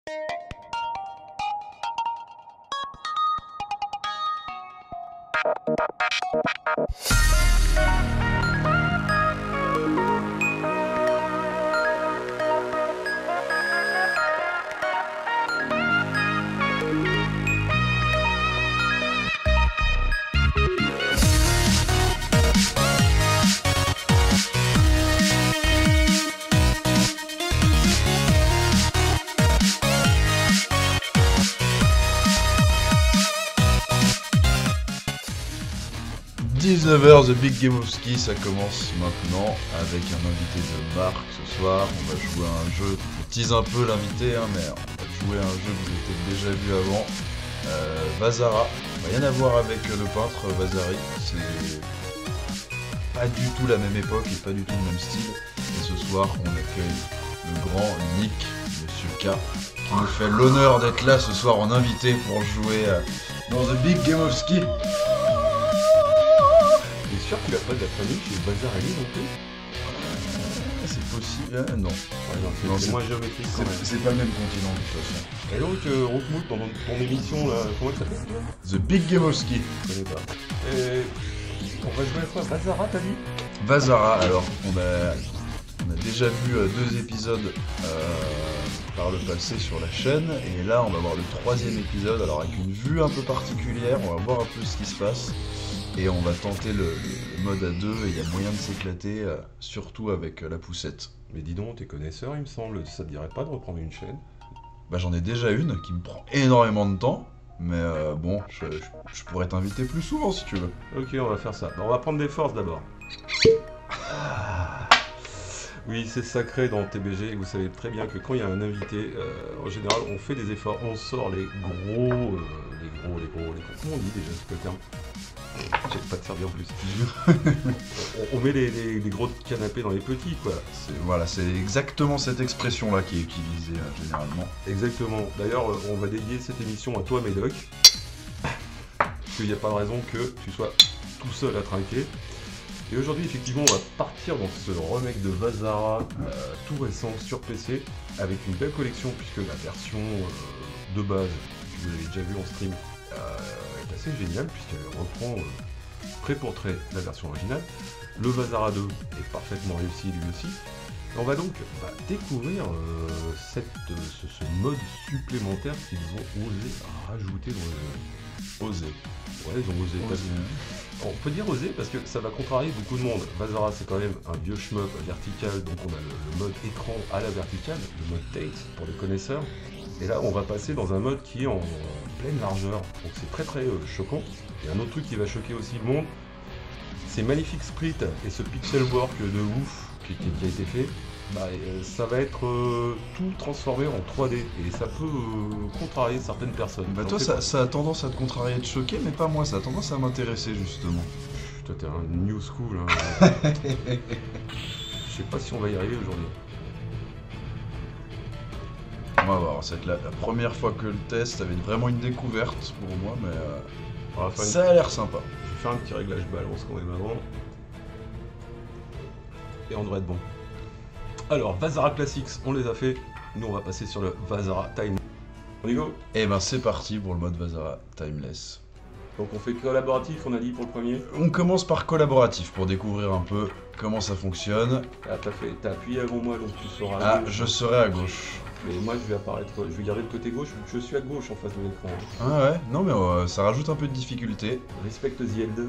The Big Game of Ski, ça commence maintenant avec un invité de marque ce soir. On va jouer à un jeu, je tease un peu l'invité, mais on va jouer à un jeu que vous avez déjà vu avant, Vazara. Rien à voir avec le peintre Vasari, c'est pas du tout la même époque et pas du tout le même style. Et ce soir, on accueille le grand Nick, Monsieur K, qui nous fait l'honneur d'être là ce soir en invité pour jouer dans The Big Game of Ski. T'es sûr qu'il a pas de la famille chez Vazarelli non plus? C'est possible, non. Ouais, non, c'est moins géométrique quand même. C'est pas le même continent de toute façon. Et donc, Rockmout, dans ton émission, là, comment elle s'appelle? The Big Game of Ski. Je connais pas. Et on va jouer à quoi? Vazara, t'as dit? Vazara, alors, on a déjà vu 2 épisodes par le passé sur la chaîne, et là, on va voir le 3e épisode, alors avec une vue un peu particulière, on va voir un peu ce qui se passe. Et on va tenter le mode à 2 et il y a moyen de s'éclater, surtout avec la poussette. Mais dis donc, t'es connaisseur, il me semble, ça te dirait pas de reprendre une chaîne? Bah j'en ai déjà une qui me prend énormément de temps, mais bon, je pourrais t'inviter plus souvent si tu veux. Ok, on va faire ça. On va prendre des forces d'abord. Oui, c'est sacré dans TBG, et vous savez très bien que quand il y a un invité, en général, on fait des efforts, on sort les gros... Comment on dit déjà ce terme? J'ai pas de servir en plus. on met les gros canapés dans les petits, quoi. Voilà, c'est exactement cette expression-là qui est utilisée généralement. Exactement. D'ailleurs, on va dédier cette émission à toi, Médoc. Parce qu'il n'y a pas de raison que tu sois tout seul à trinquer. Et aujourd'hui, effectivement, on va partir dans ce remake de Vazara, tout récent sur PC, avec une belle collection, puisque la version de base, que vous avez déjà vu en stream, est assez génial puisqu'elle reprend trait pour trait la version originale. Le Vazara 2 est parfaitement réussi lui aussi. Et on va donc découvrir ce mode supplémentaire qu'ils ont osé rajouter dans le jeu. Osé. Ouais, ils ont osé. On peut dire osé parce que ça va contrarier beaucoup de monde. Vazara, c'est quand même un vieux shmup vertical, donc on a le mode écran à la verticale, le mode Tate pour les connaisseurs. Et là, on va passer dans un mode qui est en pleine largeur, donc c'est très choquant. Et un autre truc qui va choquer aussi le monde, c'est Magnifique Split et ce pixel work de ouf qui a été fait. Ça va être tout transformé en 3D et ça peut contrarier certaines personnes. Bah toi, ça a tendance à te contrarier, de choquer, mais pas moi, ça a tendance à m'intéresser justement. Toi, t'es un new school. Hein. Je sais pas si on va y arriver aujourd'hui. On va voir, c'est la première fois que le test avait vraiment une découverte pour moi, mais ça a l'air sympa. Je vais faire un petit réglage balance quand même avant. Et on devrait être bon. Alors, Vazara Classics, on les a fait. Nous, on va passer sur le Vazara Timeless. On y go? Et ben c'est parti pour le mode Vazara Timeless. Donc on fait collaboratif, on a dit pour le premier. On commence par collaboratif pour découvrir un peu comment ça fonctionne. Ah, t'as appuyé avant moi, donc tu seras à gauche. Je serai à gauche. Mais moi je vais apparaître, je vais garder le côté gauche, je suis à gauche en face de l'écran. Ah ouais, non mais ça rajoute un peu de difficulté. Respecte The Elder.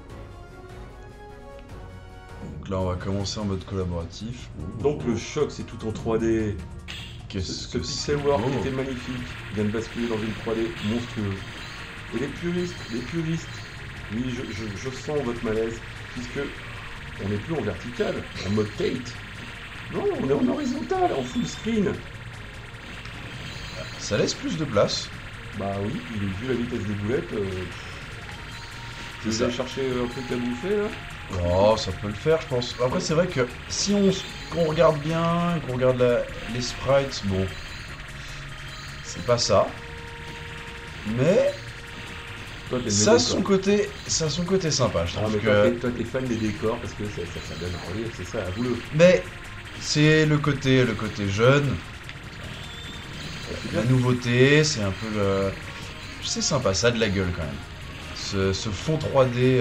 Donc là on va commencer en mode collaboratif. Donc le choc c'est tout en 3D. Ce pixel work était magnifique, vient de basculer dans une 3D monstrueuse. Et les puristes, oui je sens votre malaise, puisque on n'est plus en vertical, en mode Tate. Non, on est en horizontal, en full screen. Ça laisse plus de place. Bah oui, vu la vitesse des boulettes, vous allez chercher un truc à bouffer là? Oh, ça peut le faire, je pense. Après, c'est vrai que si qu'on regarde bien, qu'on regarde les sprites, bon, c'est pas ça. Mais ça a son côté sympa, je trouve que... Toi, t'es fan des décors parce que ça donne un relief, c'est ça, avoue-le. Mais c'est le côté jeune. la nouveauté, c'est un peu le... C'est sympa, ça a de la gueule quand même. Ce fond 3D...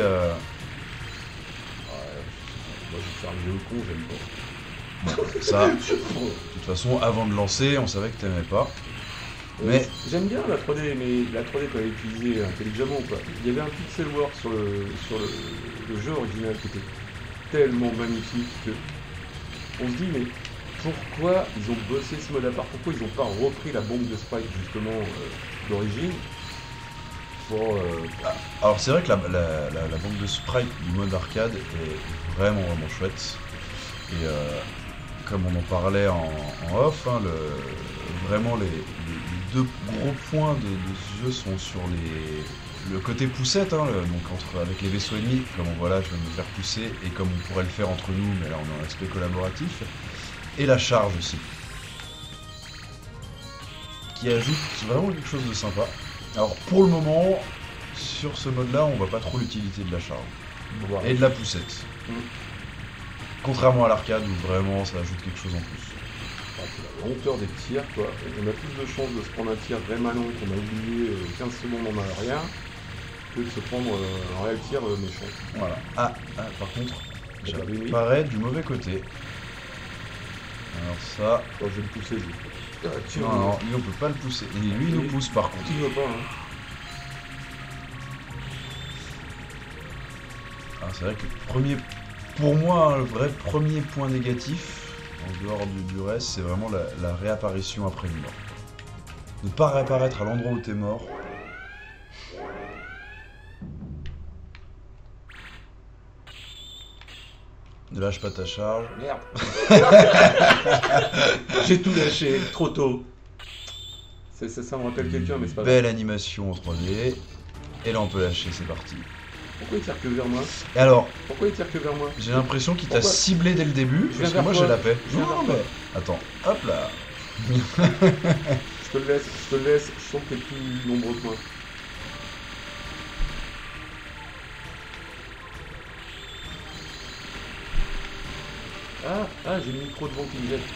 Moi, je vais faire le jeu con, j'aime pas. Ça, de toute façon, avant de lancer, on savait que t'aimais pas. Mais j'aime bien la 3D, mais la 3D quand elle est utilisée intelligemment, quoi. Il y avait un pixel work sur le jeu original qui était tellement magnifique que on se dit mais pourquoi ils ont bossé ce mode à part? Pourquoi ils n'ont pas repris la bombe de sprite justement d'origine pour alors c'est vrai que la bombe de sprite du mode arcade est vraiment chouette. Et comme on en parlait en off, hein, vraiment les deux gros points de ce jeu sont sur le côté poussette, hein, donc avec les vaisseaux ennemis, comme on voit là, je vais me faire pousser, et comme on pourrait le faire entre nous, mais là on a un aspect collaboratif, et la charge aussi, qui ajoute vraiment quelque chose de sympa. Alors pour le moment, sur ce mode là, on voit pas trop l'utilité de la charge, et de la poussette. Contrairement à l'arcade où vraiment ça ajoute quelque chose en plus. C'est la lenteur des tirs, quoi. On a plus de chances de se prendre un tir vraiment long qu'on a oublié 15 secondes en arrière que de se prendre un réel tir méchant. Voilà. Ah, par contre, j'apparais du mauvais côté. Alors ça... Oh, je vais le pousser, lui. Non, lui on peut pas le pousser. Et lui il nous pousse par contre. Il veut pas, hein. Alors c'est vrai que pour moi, le vrai premier point négatif, en dehors du reste, c'est vraiment la réapparition après une mort. Ne pas réapparaître à l'endroit où t'es mort. Ne lâche pas ta charge. Merde. J'ai tout lâché, trop tôt. Ça me rappelle quelqu'un, mais c'est pas grave. Belle animation en 3D. Et là on peut lâcher, c'est parti. Pourquoi il tire que vers moi? Et alors, pourquoi il tire que vers moi? J'ai l'impression qu'il t'a ciblé dès le début, parce que moi j'ai la paix. Non, mais... Attends, hop là. Je te le laisse, je sens que t'es plus nombreux que moi. Ah, j'ai le micro devant qui me jette.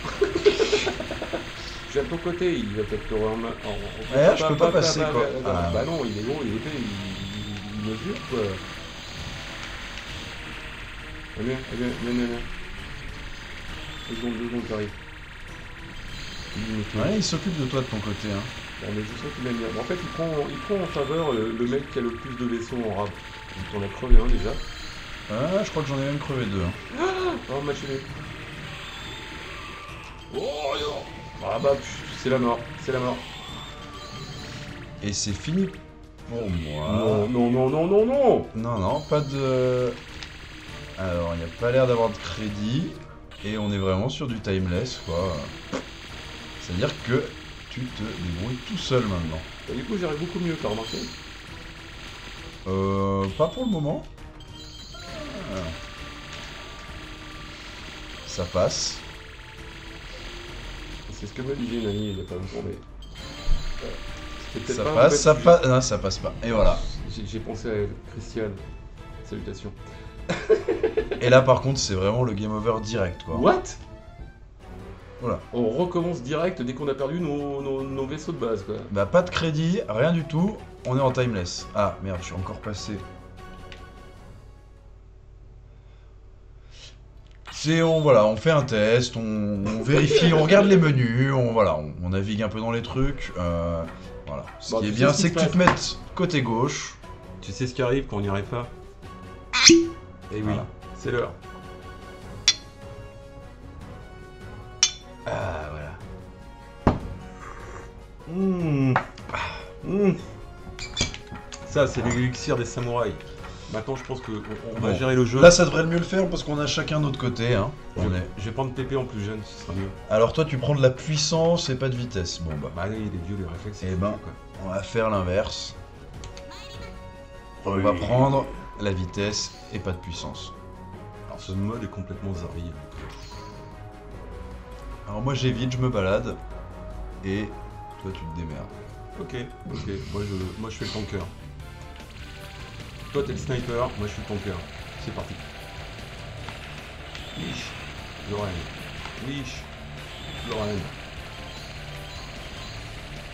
Je suis à ton côté, il va peut-être te remettre en... je peux pas passer quoi. Bah non, il est gros, il est épais, il mesure quoi. Viens. 2 secondes, j'arrive. Ouais, il s'occupe de toi de ton côté. Hein. Bon, mais je sens qu'il aime bien. En fait, il prend en faveur le mec qui a le plus de vaisseaux en rab. Donc on a crevé un déjà. Ah, je crois que j'en ai même crevé 2. Hein. Oh, machiné. Oh, non. Ah bah, c'est la mort. Et c'est fini pour moi. Non, pas de... Alors, il n'y a pas l'air d'avoir de crédit. Et on est vraiment sur du timeless, quoi. C'est-à-dire que tu te débrouilles tout seul maintenant. Et du coup, j'arrive beaucoup mieux, t'as remarqué? Pas pour le moment. Ça passe. C'est ce que me disait une amie il y a pas longtemps, mais... Ça passe pas. Et voilà. J'ai pensé à elle, Christiane. Salutations. Et là par contre c'est vraiment le game over direct quoi. What? Voilà. On recommence direct dès qu'on a perdu nos vaisseaux de base quoi. Bah pas de crédit, rien du tout, on est en timeless. Ah merde, je suis encore passé. On fait un test, on vérifie, on regarde les menus, on navigue un peu dans les trucs. Voilà. Ce qui est bien, c'est que tu te mettes côté gauche. Tu sais ce qui arrive quand on n'y arrive pas? Et oui, voilà. C'est l'heure. Ah voilà. Ça c'est l'élixir des samouraïs. Maintenant je pense qu'on va gérer le jeu. Là ça devrait mieux le faire parce qu'on a chacun notre côté. Hein. Je vais prendre Pépé en plus jeune, ce sera mieux. Alors toi tu prends de la puissance et pas de vitesse. Bon bah. Bah il est vieux les réflexes. Et ben on va faire l'inverse. On va prendre la vitesse et pas de puissance. Alors ce mode est complètement zarri. Alors moi j'évite, je me balade. Et toi tu te démerdes. Ok. Moi je fais le tanker. Toi t'es le sniper, moi je suis le tanker. C'est parti. Lorraine.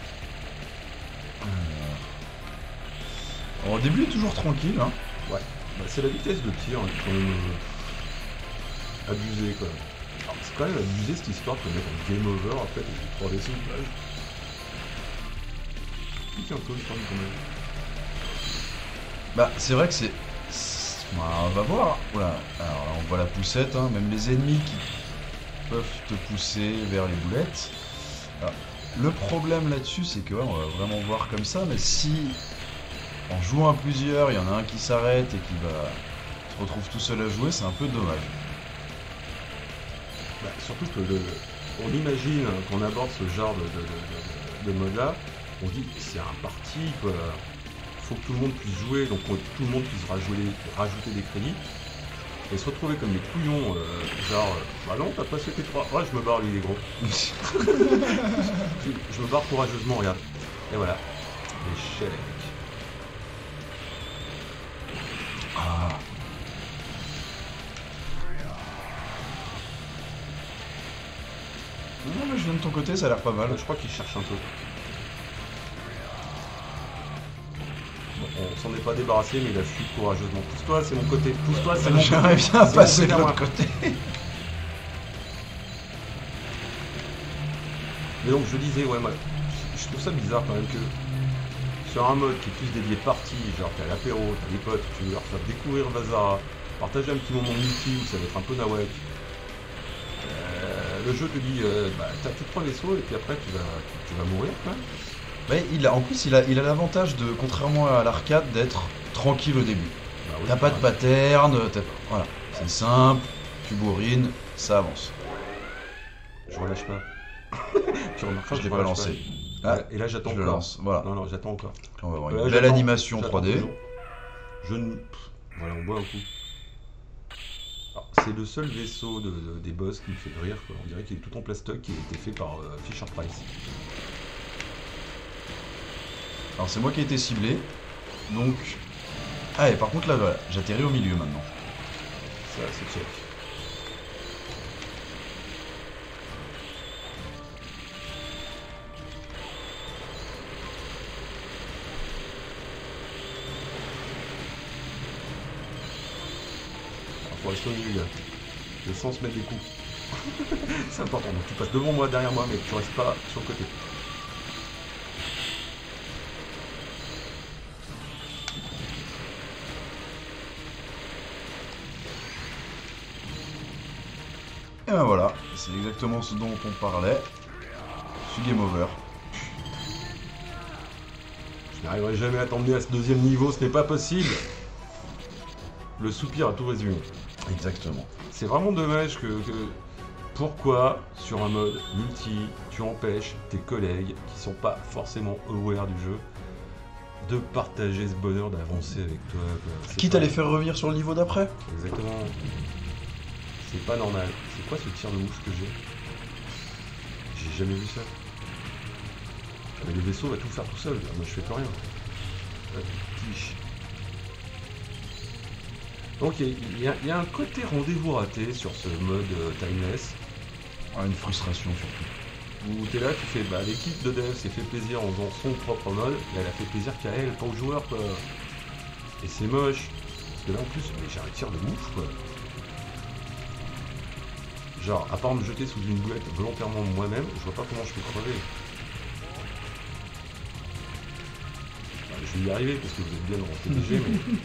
Bon, au début, il est toujours tranquille, hein. Ouais, bah, c'est la vitesse de tir hein, qui est quand même abusée quoi. Alors, c'est quand même abusé cette histoire de mettre un game over en fait avec 3 vaisseaux de plage. Pique un peu le temps quand même. Bah, c'est vrai que c'est... Bah, on va voir. Oula, alors là, on voit la poussette, hein. Même les ennemis qui peuvent te pousser vers les boulettes. Alors, le problème là-dessus, c'est que ouais, on va vraiment voir comme ça, mais si en jouant à plusieurs, il y en a un qui s'arrête et qui se retrouve tout seul à jouer, c'est un peu dommage. Bah, surtout que on imagine qu'on aborde ce genre de mode-là, on dit c'est un parti, quoi. Faut que tout le monde puisse jouer, donc tout le monde puisse rajouter des crédits. Et se retrouver comme des couillons, bah non, t'as pas sauté 3. Ouais, je me barre, lui, il est gros. je me barre courageusement, regarde. Et voilà. L'échec. Ah. Non, mais je viens de ton côté, ça a l'air pas mal. Je crois qu'il cherche un peu. Bon, on s'en est pas débarrassé, mais il a fui courageusement. Pousse-toi, c'est mon côté. Pousse-toi, c'est mon côté. J'aimerais bien passer de l'autre côté. Mais donc, je disais, ouais, moi, je trouve ça bizarre quand même que sur un mode qui est plus dédié partie, genre t'es à l'apéro, t'as des potes, tu veux leur faire découvrir Vazara, partager un petit moment multi où ça va être un peu nawak. Le jeu te dit, bah, t'as tes 3 vaisseaux et puis après tu vas mourir quand même. Mais en plus, il a l'avantage de, contrairement à l'arcade, d'être tranquille au début. Bah oui, T'as pas de pattern, voilà, c'est simple, tu bourrines, ça avance. Je relâche pas. Tu remarqueras, Je l'ai pas lancé. Ah, et là j'attends je encore. le lance, voilà. Non, j'attends encore. On va voir une belle animation 3D. Voilà, on boit un coup. C'est le seul vaisseau des boss qui me fait rire, quoi. On dirait qu'il est tout en plastoc, qui a été fait par Fisher Price. Alors c'est moi qui ai été ciblé, donc... Ah et par contre là, voilà, j'atterris au milieu maintenant. Ça, c'est check. Faut rester au milieu, le sens mettre des coups. C'est important, donc tu passes devant moi, derrière moi, mais tu restes pas sur le côté. Et ben voilà, c'est exactement ce dont on parlait. Je suis game over. Je n'arriverai jamais à t'emmener à ce deuxième niveau, ce n'est pas possible. Le soupir a tout résumé. Exactement. C'est vraiment dommage que pourquoi sur un mode multi tu empêches tes collègues qui sont pas forcément aware du jeu de partager ce bonheur d'avancer avec toi. Quitte à les faire revenir sur le niveau d'après. Exactement. C'est pas normal. C'est quoi ce tir de mouche que j'ai? J'ai jamais vu ça. Mais le vaisseau va tout faire tout seul. Moi je fais plus rien. Tiche. Donc il y a un côté rendez-vous raté sur ce mode timeless. Ah, une frustration surtout. Où t'es là, tu fais, bah l'équipe de dev s'est fait plaisir en faisant son propre mode, et elle a fait plaisir qu'à elle, pas aux joueurs quoi. Et c'est moche. Parce que là en plus, mais j'ai un tir de ouf quoi. Genre, à part me jeter sous une boulette volontairement moi-même, je vois pas comment je peux crever. Bah, je vais y arriver parce que vous êtes bien dans mon TDG, mais...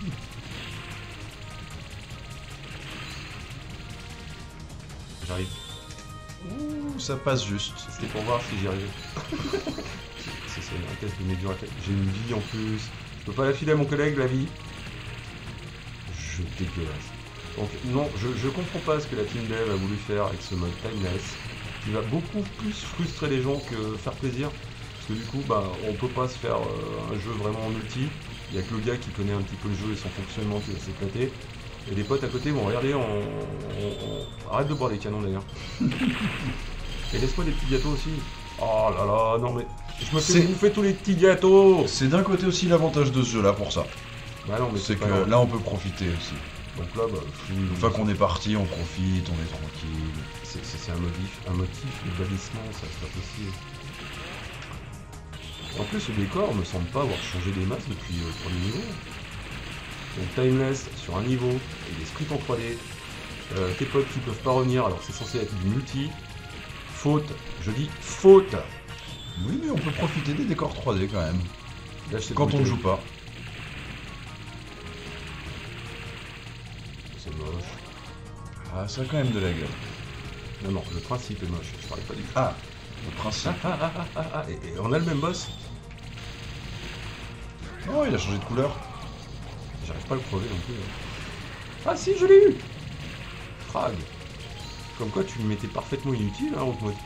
J'arrive. Ouh, ça passe juste. C'était pour voir si j'y arrivais. C'est un test de médiocre. J'ai une vie en plus. Je peux pas la filer à mon collègue, la vie. Je dégueulasse. Donc non, je comprends pas ce que la team dev a voulu faire avec ce mode timeless, qui va beaucoup plus frustrer les gens que faire plaisir. Parce que du coup, bah, on peut pas se faire un jeu vraiment en multi. Il y a que le gars qui connaît un petit peu le jeu et son fonctionnement qui va s'éclater. Et les potes à côté vont regarder, arrête de boire des canons d'ailleurs. Et laisse-moi des petits gâteaux aussi. Oh là là, non mais je me fais bouffer tous les petits gâteaux. C'est d'un côté aussi l'avantage de ce jeu là pour ça. Bah non mais c'est que là on peut profiter aussi. Donc là, bah, une fois qu'on est parti, on profite, on est tranquille. C'est un motif de bannissement, ça c'est pas possible. En plus, le décor me semble pas avoir changé des masses depuis le premier niveau. Donc Timeless sur un niveau, et des scripts en 3D, tes potes qui peuvent pas revenir alors c'est censé être du multi. Faute, je dis faute. Oui, mais on peut profiter des décors 3D quand même. Là, je sais Quand on ne joue pas. C'est moche. Ah, ça a quand même de la gueule. Non, non, le principe est moche, je parlais pas du tout. Ah, le principe. Et on a le même boss. Oh, il a changé de couleur. J'arrive pas à le crever non plus. Ah si, je l'ai eu. Frag. Comme quoi tu me mettais parfaitement inutile, hein, Rockmode.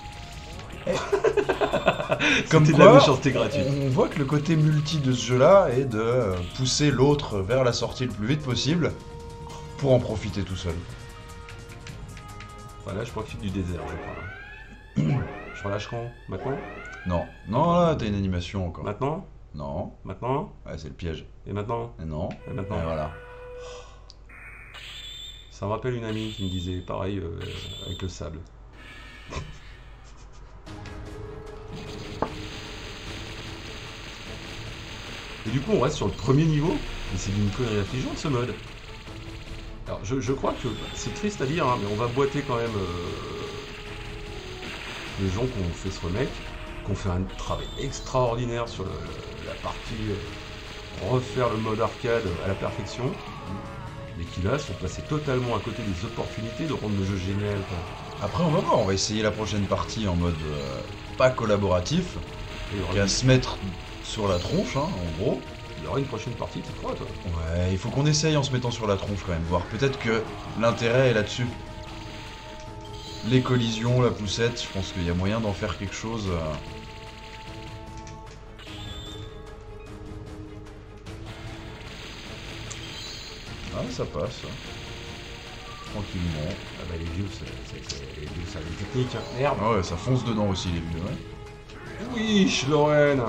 Comme C'était de quoi, la méchanceté gratuite. on voit que le côté multi de ce jeu-là est de pousser l'autre vers la sortie le plus vite possible pour en profiter tout seul. Enfin là, je profite du désert, je crois. Je relâche quand? Maintenant? Non, non, là, t'as une animation encore. Maintenant? Non, Maintenant? ouais, c'est le piège. Et maintenant? Et non, Et maintenant? et voilà. Ça me rappelle une amie qui me disait pareil avec le sable. Et du coup, on reste sur le premier niveau, mais c'est d'une connerie affligeante ce mode. Alors, je crois que c'est triste à dire, hein, mais on va boiter quand même les gens qui ont fait ce remake, qui ont fait un travail extraordinaire sur la partie refaire le mode arcade à la perfection, mais qui là sont passés totalement à côté des opportunités de rendre le jeu génial, quoi. Après, on va voir, on va essayer la prochaine partie en mode pas collaboratif, Et il y aura qui va une- se mettre sur la tronche, hein, en gros. il y aura une prochaine partie, tu crois, toi? Ouais, il faut qu'on essaye en se mettant sur la tronche quand même, voir peut-être que l'intérêt est là-dessus. Les collisions, la poussette, je pense qu'il y a moyen d'en faire quelque chose. Ah, ça passe. Tranquillement. Ah bah les vieux, les vieux, ça a des techniques, hein. Merde. Ah ouais, ça fonce dedans aussi les vieux, ouais. Oui, Lorraine.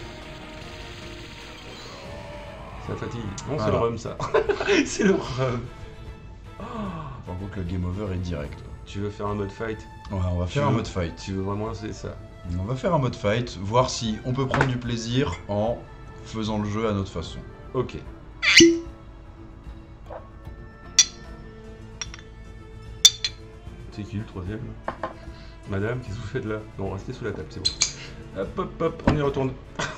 Ça fatigue. Non, c'est Voilà. le rhum, ça. C'est le rhum. Par contre, le game over est direct. Tu veux faire un mode fight? Ouais, on va Tu faire un veux- mode fight. Tu veux vraiment lancer ça? On va faire un mode fight, voir si on peut prendre du plaisir en faisant le jeu à notre façon. Ok. C'est qui le troisième? Madame, qu'est-ce que vous faites là? Non, restez sous la table, c'est bon. Hop, hop, hop, on y retourne.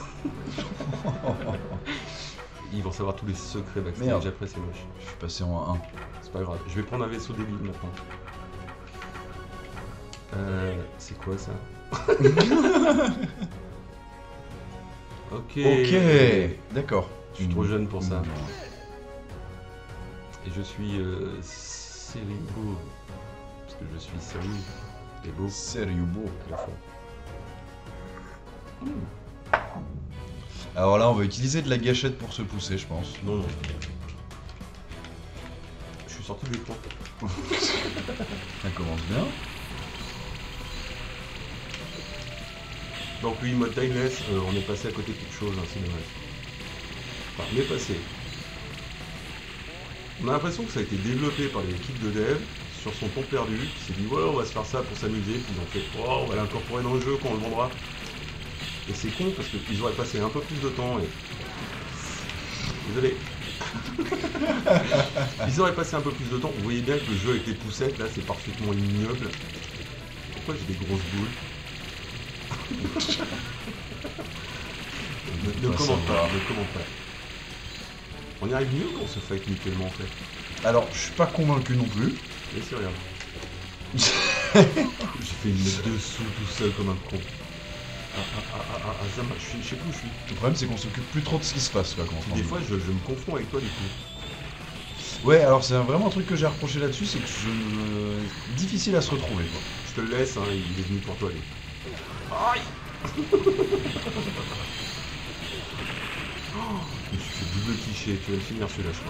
Ils vont savoir tous les secrets backstage, Merde. après c'est moche. Je suis passé en 1. C'est pas grave, je vais prendre un vaisseau d'élite maintenant. C'est quoi ça? Ok. Ok, d'accord. Je suis trop jeune pour ça. Non. Et je suis Seribu. Parce que je suis sérieux et beau Sérieux beau. à la fois. Alors là, on va utiliser de la gâchette pour se pousser, je pense. Non, non. Je suis sorti de l'écran. Ça commence bien. Donc oui, mode timeless, on est passé à côté de quelque chose, hein, c'est dommage. Enfin, on est passé. On a l'impression que ça a été développé par l'équipe de dev sur son temps perdu, qui s'est dit ouais on va se faire ça pour s'amuser, puis ils ont fait oh on va l'incorporer dans le jeu quand on le vendra. Et c'est con parce qu'ils auraient passé un peu plus de temps et. Désolé. Ils auraient passé un peu plus de temps. Vous voyez bien que le jeu avec les poussettes là c'est parfaitement ignoble. Pourquoi j'ai des grosses boules? Ne Pas commente sympa. pas, ne commente pas. On y arrive mieux quand on se fight mutuellement en fait. Alors, je suis pas convaincu non plus. Et c'est regarde. J'ai fait une mettre dessous tout seul comme un con. Zama, je sais plus où je suis. Le problème, c'est qu'on s'occupe plus trop de ce qui se passe, quoi, quand on Des joue. fois je me confonds avec toi du coup. Ouais, alors c'est vraiment un truc que j'ai reproché là-dessus, c'est que difficile à se retrouver, quoi. Je te le laisse, hein, il est venu pour toi, allez. Aïe. Je me suis fait double cliché, tu vas le finir celui-là, je crois.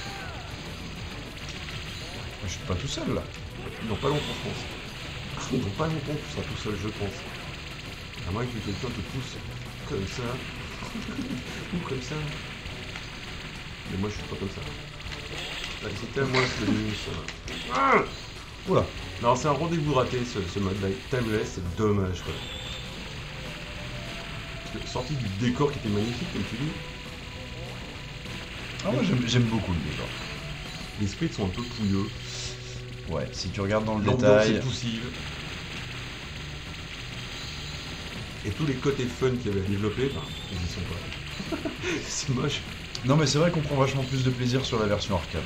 Je suis pas tout seul, là. Non, pas longtemps, je pense. Non, pas longtemps, tu seras tout seul, je pense. À moins que quelqu'un te pousse comme ça. Ou comme ça. Mais moi, je suis pas comme ça. Allez, c'était à moi, c'est devenu ça. Ah Oula. Non, c'est un rendez-vous raté, ce mode-là. Timeless, c'est dommage, quoi. sorti du décor qui était magnifique, comme tu dis. Ah, moi j'aime beaucoup le décor. Les sprites sont un peu pouilleux. Ouais, si tu regardes dans le L'ambiance détail. est poussive. Et tous les côtés fun qu'il y avait à développer, ben, ils y sont pas. C'est moche. Non, mais c'est vrai qu'on prend vachement plus de plaisir sur la version arcade.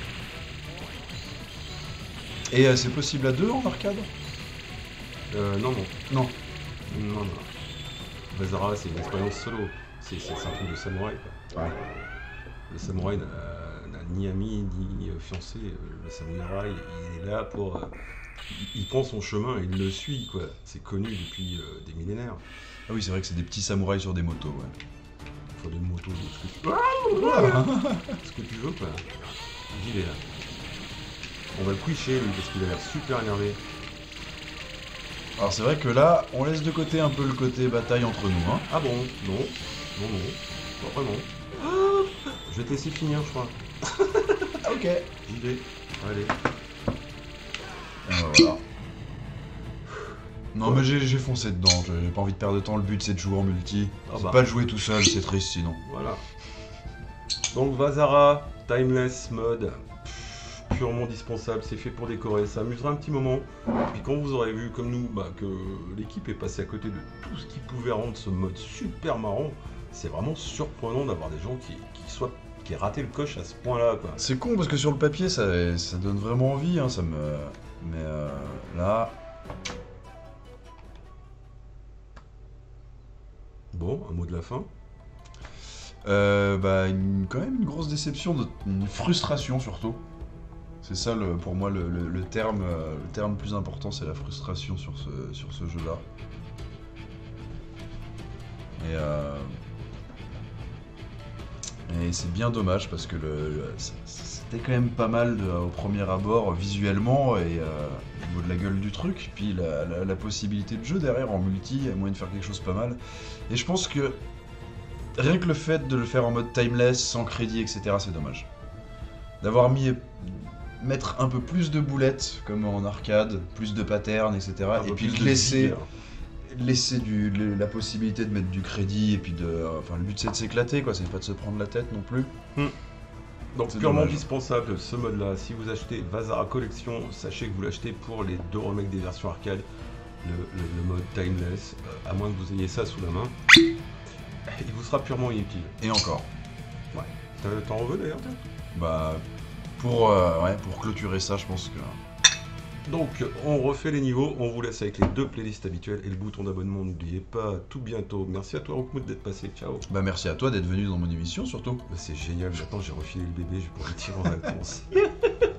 Et c'est possible à 2 en arcade? Non. Non. Non. Vazara, c'est une expérience solo. C'est un truc de samouraï, quoi. Ouais. Le samouraï n'a ni ami, ni fiancé. Le samouraï, il est là pour... il prend son chemin et il le suit, quoi. C'est connu depuis des millénaires. Ah oui, c'est vrai que c'est des petits samouraïs sur des motos, ouais. Faut des motos, ce que tu veux, quoi. J'y vais, là. On va le coucher, lui, parce qu'il a l'air super énervé. Alors c'est vrai que là, on laisse de côté un peu le côté bataille entre nous, hein. Ah bon? Non. Pas vraiment. Je vais te laisser finir, je crois. Ok. J'y vais. Allez. Voilà. Non, mais j'ai foncé dedans, j'ai pas envie de perdre de temps, le but c'est de jouer en multi. Ah C'est bah. pas de jouer tout seul, c'est triste sinon. Voilà. Donc Vazara, Timeless Mode, purement dispensable, c'est fait pour décorer, ça amusera un petit moment. Puis quand vous aurez vu, comme nous, que l'équipe est passée à côté de tout ce qui pouvait rendre ce mode super marrant, c'est vraiment surprenant d'avoir des gens qui aient raté le coche à ce point-là, quoi. C'est con parce que sur le papier ça donne vraiment envie, hein, ça me... Mais là... Bon, un mot de la fin. Quand même une grosse déception, une frustration surtout. C'est ça pour moi le terme le plus important, c'est la frustration sur ce jeu-là. Et c'est bien dommage parce que c'était quand même pas mal au premier abord visuellement et au niveau de la gueule du truc. Puis la possibilité de jeu derrière en multi, il y a moyen de faire quelque chose pas mal. Et je pense que rien que le fait de le faire en mode timeless, sans crédit, etc., c'est dommage. D'avoir mettre un peu plus de boulettes, comme en arcade, plus de patterns, etc. Et puis laisser la possibilité de mettre du crédit, et puis enfin, le but c'est de s'éclater, quoi, c'est pas de se prendre la tête non plus. Donc C'est purement dommage. dispensable ce mode-là. Si vous achetez Vazara Collection, sachez que vous l'achetez pour les 2 remakes des versions arcade, le mode Timeless, à moins que vous ayez ça sous la main. Il vous sera purement inutile. Et encore. Ouais. T'en veux d'ailleurs, toi ? Bah, pour clôturer ça, je pense que... Donc, on refait les niveaux, on vous laisse avec les 2 playlists habituelles et le bouton d'abonnement, n'oubliez pas, à tout bientôt. Merci à toi, Rockmood, d'être passé, ciao. Bah, merci à toi d'être venu dans mon émission, surtout. Bah, c'est génial, maintenant j'ai refilé le bébé, je vais pouvoir le tirer en vacances.